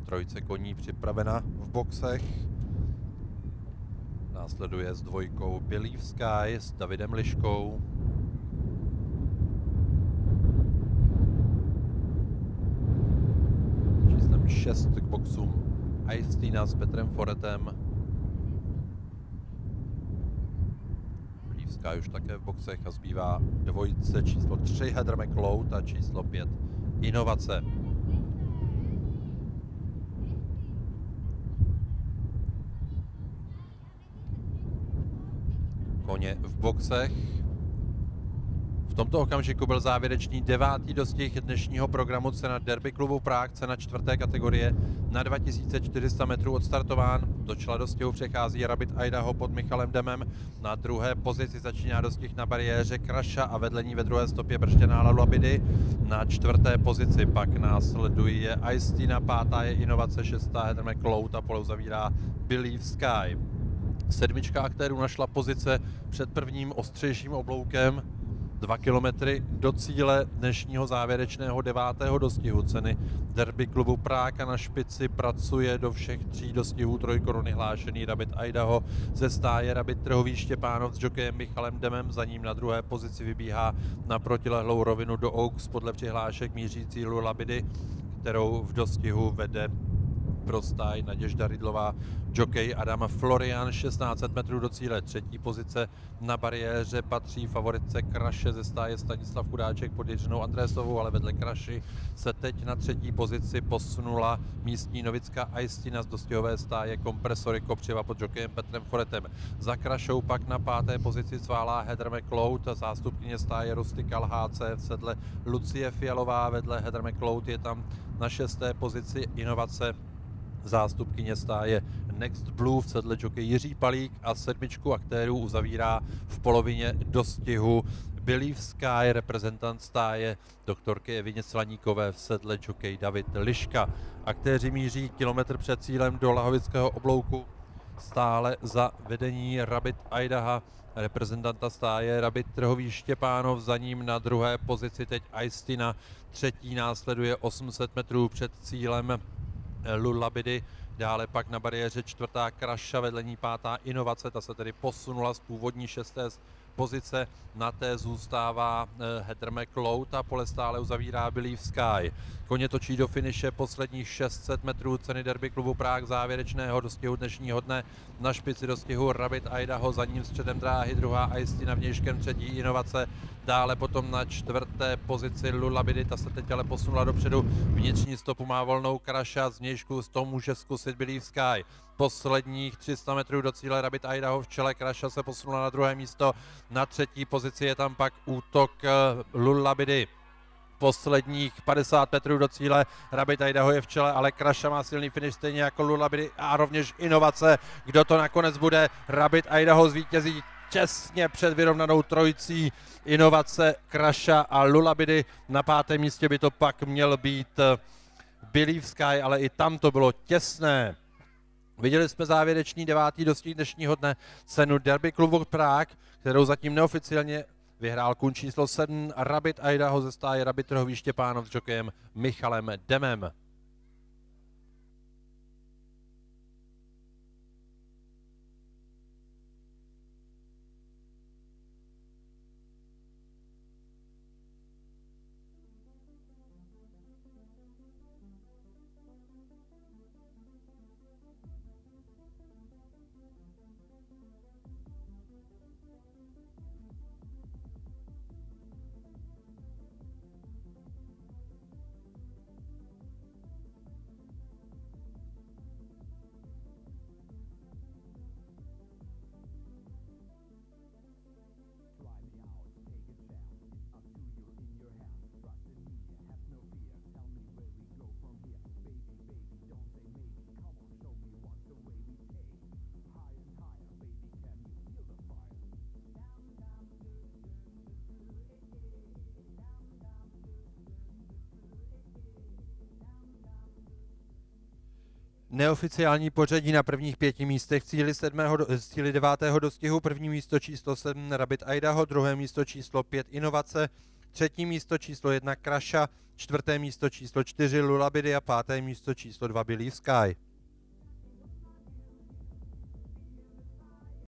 Trojice koní připravena v boxech. Následuje s dvojkou Believe Sky s Davidem Liškou. Číslem 6 k boxům Aistina s Petrem Foretem. Believe Sky už také v boxech a zbývá dvojice číslo 3 Heather McLeod a číslo 5 Inovace. Koně v boxech. V tomto okamžiku byl závěrečný 9. dostih dnešního programu, cena Derby klubu Prague, cena 4. kategorie na 2400 metrů odstartován. Do čela dostihu přechází Rabbit Idaho pod Michalem Demem. Na druhé pozici začíná dostih na bariéře Krasha a vedle ní ve druhé stopě bržděná Lullaby. Na 4. pozici pak následuje Aistina, 5. je Inovace, 6. Heather McLeod a pole uzavírá Believe Sky. 7. aktérů našla pozice před prvním ostřejším obloukem. 2 kilometry do cíle dnešního závěrečného 9. dostihu ceny Derby klubu Prague a na špici pracuje do všech 3 dostihů trojkoruny hlášený Rabbit Idaho. Ze stáje Rabbit Trhový Štěpánov s jokejem Michalem Demem, za ním na druhé pozici vybíhá na protilehlou rovinu do Oaks podle přihlášek mířící Lullaby, kterou v dostihu vede pro stáj Naděžda Rydlová, jockey Adam Florian, 1600 metrů do cíle. 3. pozice na bariéře patří favoritce Kraše, ze stáje Stanislav Chudáček pod Jiřinou Andrésovou, ale vedle Kraši se teď na 3. pozici posunula místní novická Aistina z dostihové stáje Kompresory Kopřiva pod jockeyem Petrem Foretem. Za Krašou pak na 5. pozici sválá Heather McLeod, zástupkyně stáje Rustical HC v sedle Lucie Fialová, vedle Heather McLeod je tam na 6. pozici Inovace, zástupkyně stáje Next Blue v sedle jockey Jiří Palík a 7. aktérů uzavírá v polovině dostihu Believe Sky, reprezentant stáje doktorky Evině Slaníkové v sedle jockey David Liška. Aktéři míří kilometr před cílem do Lahovického oblouku stále za vedení Rabbit Idaha, reprezentanta stáje Rabbit Trhový Štěpánov, za ním na druhé pozici teď Aistina, 3. následuje 800 metrů před cílem Lullaby, dále pak na bariéře 4. Kraša, vedle ní 5. Inovace, ta se tedy posunula z původní 6. pozice, na té zůstává Heather McLeod a pole stále uzavírá Believe Sky. Koně točí do finiše posledních 600 metrů ceny Derby klubu Prague, závěrečného dostihu dnešního dne. Na špici dostihu Rabbit Idaho, za ním středem dráhy 2. Aistina, vnějškem 3. Inovace, dále potom na 4. pozici Lullaby, ta se teď ale posunula dopředu, vnitřní stopu má volnou Kraša, z vnějšku to může zkusit Believe Sky. Posledních 300 metrů do cíle Rabbit Idaho v čele, Kraša se posunula na 2. místo, na 3. pozici je tam pak útok Lullaby. Posledních 50 metrů do cíle Rabbit Idaho je v čele, ale Kraša má silný finish stejně jako Lullaby a rovněž Inovace. Kdo to nakonec bude? Rabbit Idaho zvítězí těsně před vyrovnanou trojicí Inovace, Kraša a Lullaby. Na 5. místě by to pak měl být Believe Sky, ale i tam to bylo těsné. Viděli jsme závěrečný 9. dostih dnešního dne, cenu Derby klubu Prague, kterou zatím neoficiálně vyhrál kun číslo 7 Rabbit Idaho ze stáje Rabbit Trhový Štěpánov s jockeyem Michalem Demem. Neoficiální pořadí na prvních 5 místech v cíli 9. dostihu. První místo číslo 7 Rabbit Idaho, druhé místo číslo 5 Inovace, třetí místo číslo 1 Kraša, čtvrté místo číslo 4 Lulabidy a páté místo číslo 2 Believe Sky.